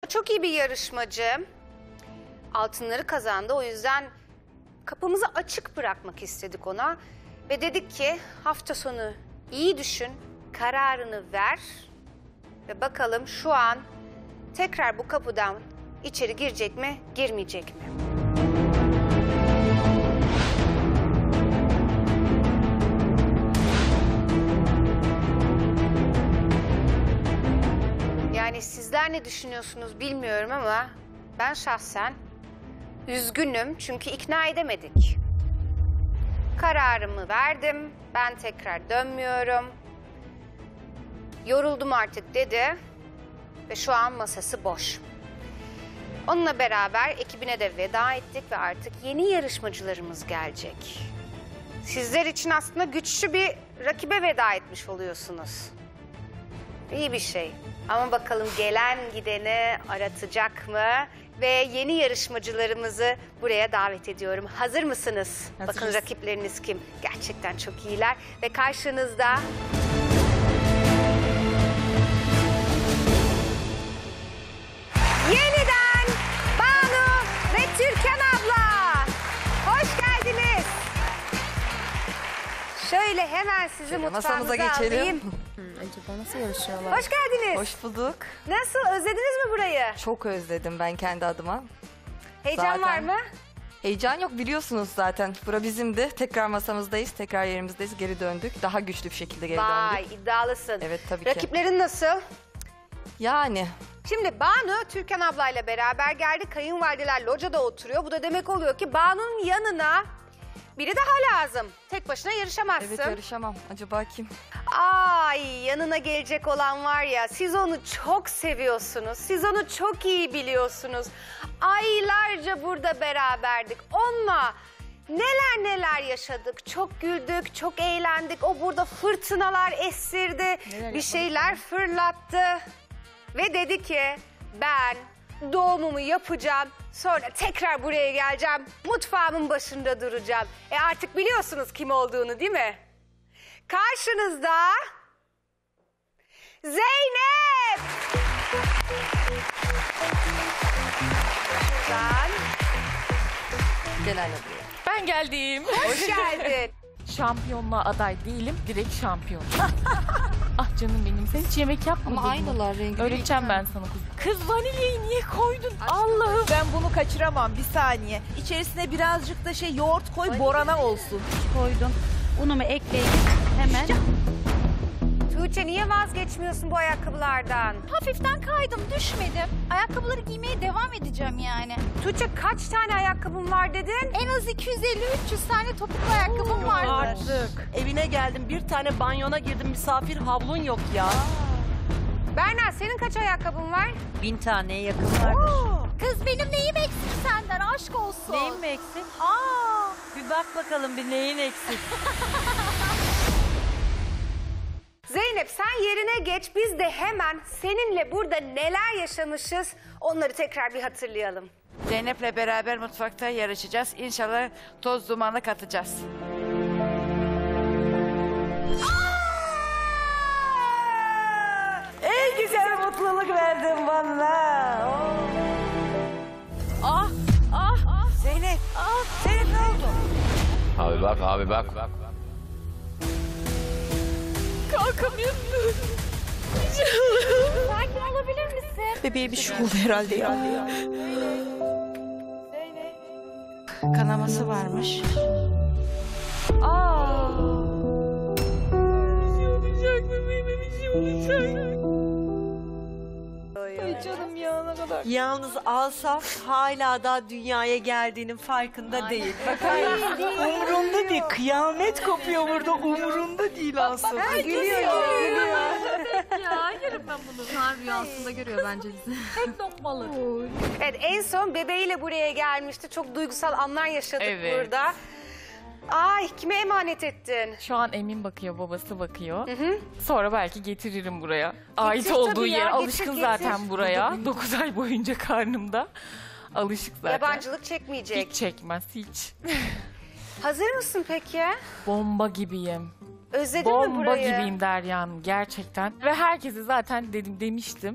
çok iyi bir yarışmacı. Altınları kazandı. O yüzden kapımızı açık bırakmak istedik ona. Ve dedik ki hafta sonu iyi düşün, kararını ver. Ve bakalım şu an tekrar bu kapıdan içeri girecek mi, girmeyecek mi? Yani sizler ne düşünüyorsunuz bilmiyorum ama ben şahsen üzgünüm çünkü ikna edemedik. Kararımı verdim, ben tekrar dönmüyorum. Yoruldum artık dedi ve şu an masası boş. Onunla beraber ekibine de veda ettik ve artık yeni yarışmacılarımız gelecek. Sizler için aslında güçlü bir rakibe veda etmiş oluyorsunuz. İyi bir şey. Ama bakalım gelen gideni aratacak mı? Ve yeni yarışmacılarımızı buraya davet ediyorum. Hazır mısınız? Hazırız. Bakın rakipleriniz kim? Gerçekten çok iyiler. Ve karşınızda... Yeniden Banu ve Türkan abla. Hoş geldiniz. Şöyle hemen sizi mutfağımıza geçelim. alayım. Acaba nasıl yarışıyorlar? Hoş geldiniz. Hoş bulduk. Nasıl? Özlediniz mi burayı? Çok özledim ben kendi adıma. Heyecan Zaten. var mı? Heyecan yok biliyorsunuz zaten. Bura bizimdi. Tekrar masamızdayız. Tekrar yerimizdeyiz. Geri döndük. Daha güçlü bir şekilde geri Vay döndük. iddialısın. Evet tabii ki. Rakiplerin nasıl? Yani Şimdi Banu Türkan ablayla beraber geldi. Kayınvalideler locada oturuyor. Bu da demek oluyor ki Banu'nun yanına biri daha lazım. Tek başına yarışamazsın. evet yarışamam. Acaba kim? Ay yanına gelecek olan var ya, siz onu çok seviyorsunuz. Siz onu çok iyi biliyorsunuz. Aylarca burada beraberdik. Onunla neler neler yaşadık. Çok güldük, çok eğlendik. O burada fırtınalar estirdi. Bir şeyler fırlattı. Ve dedi ki ben doğumumu yapacağım. Sonra tekrar buraya geleceğim. Mutfağımın başında duracağım. Artık biliyorsunuz kim olduğunu değil mi? Karşınızda Zeynep. Şuradan. Gel anne buraya. Ben geldim. Hoş geldin. Şampiyonluğa aday değilim, direkt şampiyon. Ah canım benim, sen hiç yemek yapmadın Ama mı? aynılar rengi. Öğreteceğim ben sana kız. Kız vanilyayı niye koydun? Allah'ım. Ben bunu kaçıramam, bir saniye. İçerisine birazcık da yoğurt koy, borana olsun. Koydum. Unumu ekleyin hemen. Tuğçe niye vazgeçmiyorsun bu ayakkabılardan? Hafiften kaydım, düşmedim. Ayakkabıları giymeye devam edeceğim yani. Tuğçe kaç tane ayakkabın var dedin? En az 250-300 tane topuklu ayakkabım vardır. Artık. Evine geldim, bir tane banyona girdim, misafir havlun yok ya. Berna senin kaç ayakkabın var? 1000 taneye yakın vardır. Kız benim neyim eksik senden, aşk olsun. Neyin mi eksik? Aa, Bir bak bakalım bir neyin eksik. Zeynep sen yerine geç, biz de hemen seninle burada neler yaşamışız onları tekrar bir hatırlayalım. Zeynep'le beraber mutfakta yarışacağız. İnşallah toz dumanı katacağız. En güzel mutluluk verdim valla. Zeynep, Zeynep ne oldu? Abi bak, abi bak. Kalkamıyorum. sakin olabilir misin? Bebeğe bir şey oldu herhalde ya. Kanaması varmış. Canım ya ne kadar. Yalnız Asaf hala da dünyaya geldiğinin farkında değil. Bakar mısın? Umurunda değil. Kıyamet kopuyor burada. Umurunda değil Asaf. Gülüyor. Ya yerim ben bunu. Sen rüyasında görüyor bence bizi. Evet en son bebeğiyle buraya gelmişti. Çok duygusal anlar yaşadık Evet. burada. Ay kime emanet ettin? Şu an Emin bakıyor, babası bakıyor. Sonra belki getiririm buraya. Ait tabii olduğu ya, yer. getir, Alışkın getir. zaten buraya. 9 ay boyunca karnımda. Alışık zaten. Yabancılık çekmeyecek. Hiç çekmez, hiç. Hazır mısın peki? Bomba gibiyim. Özledin mi Bomba burayı? gibiyim Derya Hanım gerçekten. Ve herkese zaten demiştim.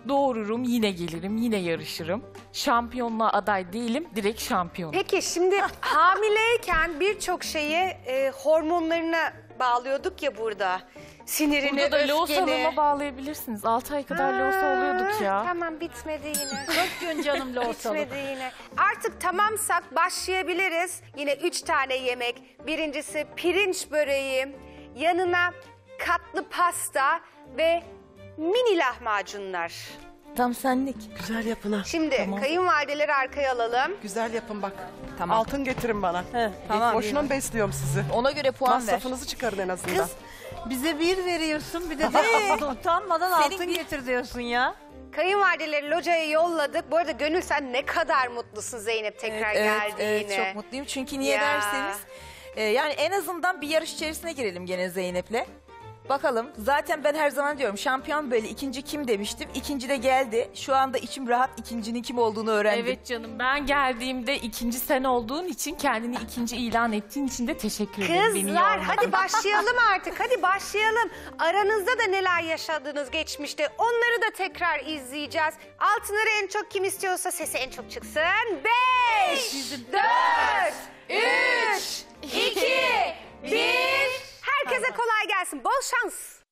Doğururum, yine gelirim, yine yarışırım. Şampiyonluğa aday değilim, direkt şampiyon. Peki şimdi hamileyken birçok şeyi hormonlarına bağlıyorduk ya burada. Sinirini, Burada da öfkeni. loğusalığıma bağlayabilirsiniz. 6 ay kadar loğusa oluyorduk ya. Tamam, bitmedi yine. Çok gün canım loğusalık. Bitmedi yine. Artık tamamsak başlayabiliriz. Yine 3 tane yemek. Birincisi pirinç böreği, yanına katlı pasta ve mini lahmacunlar. Tam senlik. Güzel yapın ha. Şimdi kayınvalideleri arkaya alalım. Güzel yapın bak. Tamam. Altın getirin bana. Tamam. Boşuna mı besliyorum sizi? Ona göre puan ver. Masrafınızı çıkarın en azından. Kız bize 1 veriyorsun bir de utanmadan altın getir diyorsun ya. Kayınvalideleri locaya yolladık. Bu arada Gönül, sen ne kadar mutlusun Zeynep tekrar geldiğine. Evet, çok mutluyum. Çünkü niye Ya. derseniz yani en azından bir yarış içerisine girelim gene Zeynep'le. Bakalım. Zaten ben her zaman diyorum şampiyon böyle, ikinci kim demiştim. İkinci de geldi. Şu anda içim rahat, ikincinin kim olduğunu öğrendim. Evet canım, ben geldiğimde ikinci sen olduğun için, kendini ikinci ilan ettiğin için de teşekkür ederim. Beni Kızlar yormadın. hadi başlayalım artık. Hadi başlayalım. Aranızda da neler yaşadınız geçmişte, onları da tekrar izleyeceğiz. Altınları en çok kim istiyorsa sesi en çok çıksın. 5, 4, 3, 2, 1. Herkese kolay gelsin. Bol şans.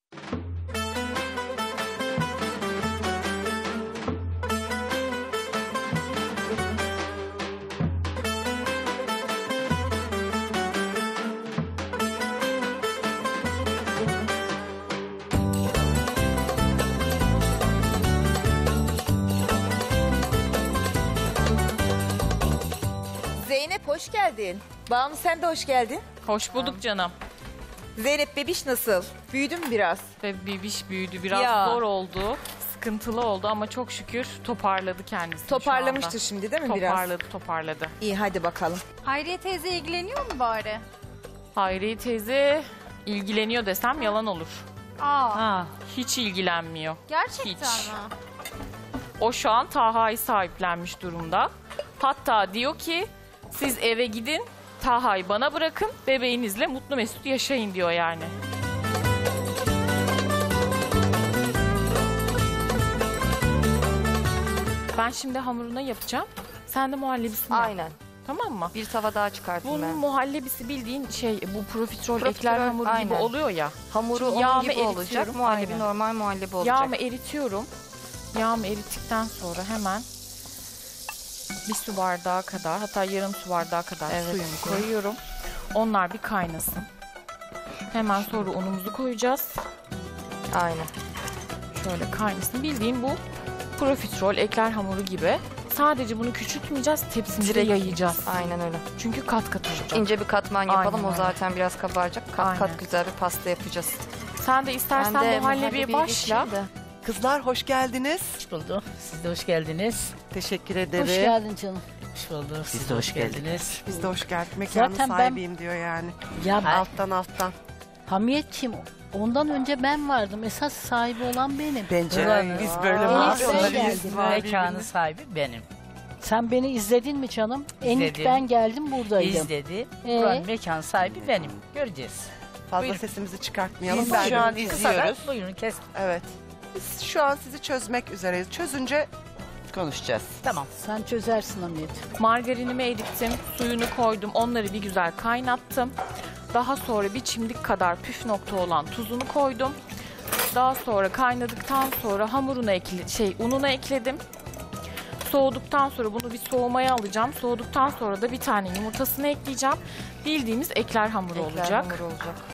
Zeynep hoş geldin. Banu sen de hoş geldin. Hoş bulduk canım. Zeynep bebiş nasıl? Büyüdün mü biraz? Ve bebiş büyüdü. Biraz Ya. zor oldu. Sıkıntılı oldu ama çok şükür toparladı kendisini Toparlamıştır şu anda. şimdi değil mi biraz? Toparladı. İyi hadi bakalım. Hayriye teyze ilgileniyor mu bari? Hayriye teyze ilgileniyor desem yalan olur. Aa, Hiç ilgilenmiyor. gerçekten Hiç. mi? O şu an Taha'yı sahiplenmiş durumda. Hatta diyor ki siz eve gidin, Taha'yı bana bırakın, bebeğinizle mutlu mesut yaşayın diyor yani. Ben şimdi hamuruna yapacağım. Sen de muhallebisini yap. Aynen. Tamam mı? Bir tava daha çıkarttım Bunun ben. muhallebisi bildiğin şey, bu profiterol ekler Profiterol, hamuru gibi aynen. oluyor ya. Hamuru Şimdi onun yağımı gibi olacak. eritiyorum, Muhallebi aynen. normal muhallebi olacak. Yağımı eritiyorum. Yağımı erittikten sonra hemen bir su bardağı kadar, hatta yarım su bardağı kadar Evet, suyumu güzel. koyuyorum. Onlar bir kaynasın. Hemen sonra unumuzu koyacağız. Aynen. Şöyle kaynasın. Bildiğin bu profiterol ekler hamuru gibi. Sadece bunu küçültmeyeceğiz, tepsimize Direkt yayacağız. Aynen öyle. Çünkü kat kat olacak. İnce bir katman yapalım. Aynen O öyle. zaten biraz kabaracak. Kat Aynen. kat güzel bir pasta yapacağız. Sen de istersen Ben de muhallebiye başla. geçeyim de. Kızlar hoş geldiniz. Hoş bulduk. Siz de hoş geldiniz. Teşekkür ederim. Hoş geldin canım. Hoş bulduk. Siz de hoş geldiniz. Biz de hoş geldik. Mekanın Zaten ben- sahibiyim diyor yani. Ya Alttan. Hamiyet kim? Ondan önce ben vardım. Esas sahibi olan benim. Bence Buranın. biz böyle En var. ilk ben Onları geldim. yüz var Mekanın birbirine. sahibi benim. Sen beni izledin mi canım? En ilk İzledim. ben geldim buradaydım. İzledi. Ee? Buranın mekan sahibi benim. Göreceğiz. Fazla Buyurun. sesimizi çıkartmayalım. Biz Ben- şu an izliyoruz. izliyoruz. Buyurun kes. Evet. Biz şu an sizi çözmek üzereyiz. Çözünce konuşacağız. Tamam. Sen çözersin Hamiyet. Margarinimi erittim, suyunu koydum, onları bir güzel kaynattım. Daha sonra bir çimdik kadar püf nokta olan tuzunu koydum. Daha sonra kaynadıktan sonra ununu ekledim. Soğuduktan sonra bunu bir soğumaya alacağım. Soğuduktan sonra da bir tane yumurtasını ekleyeceğim. Bildiğimiz ekler hamuru Ekler olacak. hamuru olacak.